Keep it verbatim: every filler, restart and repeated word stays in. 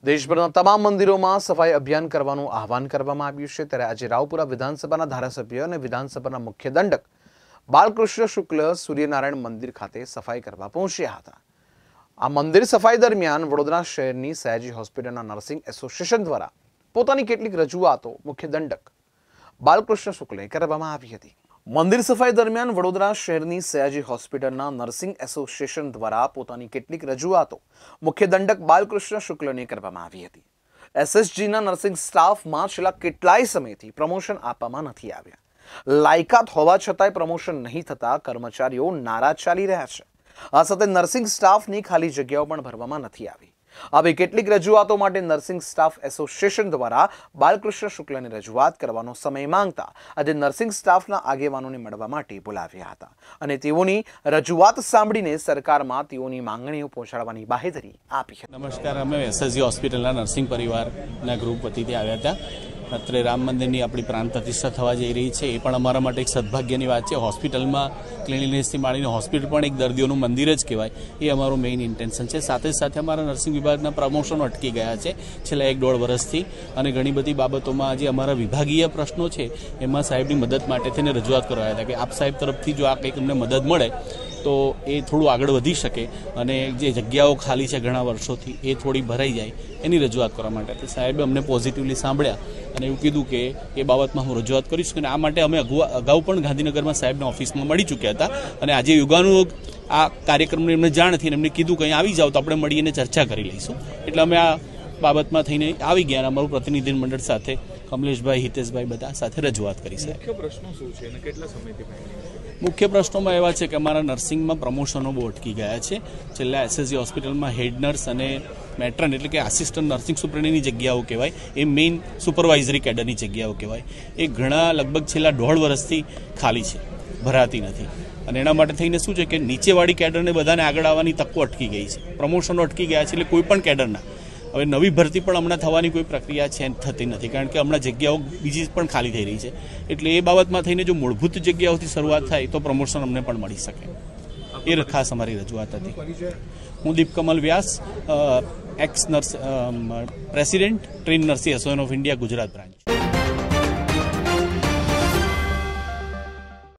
દેશભરના તમામ મંદિરોમાં સફાઈ અભિયાન કરવાનું આહવાન કરવામાં આવ્યું છે। ત્યારે આજે રાવપુરા વિધાનસભાના ધારાસભ્ય અને વિધાનસભાના મુખ્ય દંડક બાલકૃષ્ણ શુક્લ સૂર્યનારાયણ મંદિર ખાતે સફાઈ કરવા પહોંચ્યા હતા। આ મંદિર સફાઈ દરમિયાન વડોદરા શહેરની સયાજી હોસ્પિટલના નર્સિંગ એસોસિએશન દ્વારા પોતાની કેટલીક રજૂઆતો મુખ્ય દંડક બાલકૃષ્ણ શુક્લે કરવામાં આવી હતી। મંદિર સફાઈ દરમિયાન વડોદરા શહેરની સયાજી હોસ્પિટલના નર્સિંગ એસોસિએશન દ્વારા પોતાની કેટલીક રજૂઆતો મુખ્ય દંડક બાલકૃષ્ણ શુક્લને કરવામાં આવી હતી। એસએસજીના નર્સિંગ સ્ટાફમાં છેલ્લા કેટલાય સમયથી પ્રમોશન આપવામાં નથી આવ્યા। લાયકાત હોવા છતાંય પ્રમોશન નહીં થતા કર્મચારીઓ નારાજ ચાલી રહ્યા છે। આ સાથે નર્સિંગ સ્ટાફની ખાલી જગ્યાઓ પણ ભરવામાં નથી આવી। આવી કેટલીક રજૂઆતો માટે નર્સિંગ સ્ટાફ એસોસિએશન દ્વારા બાલકૃષ્ણ શુક્લને રજૂઆત કરવાનો સમય માંગતા આજે નર્સિંગ સ્ટાફના આગેવાનોને મળવા માટે બોલાવ્યા હતા અને તેઓની રજૂઆત સાંભળીને સરકારમાં તેઓની માંગણીઓ પહોંચાડવાની બાહેધરી આપી હતી। નમસ્કાર, અમે એસએસજી હોસ્પિટલના નર્સિંગ પરિવારના ગ્રુપ વતીથી આવ્યા હતા। અત્રે રામ મંદિરની આપણી પ્રાણ પ્રતિષ્ઠા થવા જઈ રહી છે, એ પણ અમારા માટે એક સદભાગ્યની વાત છે। હોસ્પિટલમાં ક્લિનિનેસથી માંડીને હોસ્પિટલ પણ એક દર્દીઓનું મંદિર જ કહેવાય, એ અમારું મેઇન ઇન્ટેન્શન છે। સાથે સાથે અમારા નર્સિંગ વિભાગના પ્રમોશનો અટકી ગયા છે છેલ્લા એક દોઢ વર્ષથી, અને ઘણી બધી બાબતોમાં જે અમારા વિભાગીય પ્રશ્નો છે એમાં સાહેબની મદદ માટે થઈને રજૂઆત કરવા હતા કે આપ સાહેબ તરફથી જો આ કંઈક અમને મદદ મળે તો એ થોડું આગળ વધી શકે અને જે જગ્યાઓ ખાલી છે ઘણા વર્ષોથી એ થોડી ભરાઈ જાય એની રજૂઆત કરવા માટે સાહેબે અમને પોઝિટિવલી સાંભળ્યા અને એવું કીધું કે એ બાબતમાં હું રજૂઆત કરીશ। અને આ માટે અમે અગાઉ પણ ગાંધીનગરમાં સાહેબના ઓફિસમાં મળી ચૂક્યા હતા અને આજે યુગાનું આ કાર્યક્રમની એમને જાણ હતી અને એમને કીધું કે અહીં આવી જાઓ તો આપણે મળીને ચર્ચા કરી લઈશું। એટલે અમે આ બાબતમાં થઈને આવી ગયા અને અમારું પ્રતિનિધિ મંડળ સાથે કમલેશભાઈ, હિતેશભાઈ બધા સાથે રજૂઆત કરી છે। મુખ્ય પ્રશ્નો શું છે અને કેટલા સમયથી મુખ્ય પ્રશ્નોમાં એવા છે કે અમારા નર્સિંગમાં પ્રમોશનો બહુ અટકી ગયા છે। છેલ્લા એસએસજી હોસ્પિટલમાં હેડ નર્સ અને મેટ્રન એટલે કે આસિસ્ટન્ટ નર્સિંગ સુપ્રિન્ટેન્ડન્ટની જગ્યાઓ કહેવાય, એ મેઇન સુપરવાઇઝરી કેડરની જગ્યાઓ કહેવાય, એ ઘણા લગભગ છેલ્લા દોઢ વર્ષથી ખાલી છે, ભરાતી નથી। અને એના માટે થઈને શું છે કે નીચેવાળી કેડરને બધાને આગળ આવવાની તકો અટકી ગઈ છે, પ્રમોશનો અટકી ગયા છે। એટલે કોઈ પણ કેડરના હવે નવી ભરતી પણ હમણાં થવાની કોઈ પ્રક્રિયા છે થતી નથી, કારણ કે હમણાં જગ્યાઓ બીજી પણ ખાલી થઈ રહી છે। એટલે એ બાબતમાં થઈને જો મૂળભૂત જગ્યાઓથી શરૂઆત થાય તો પ્રમોશન અમને પણ મળી શકે, એ ખાસ અમારી રજૂઆત હતી। હું Deepkamal Vyas, ex nurse president train nursing association of India Gujarat branch.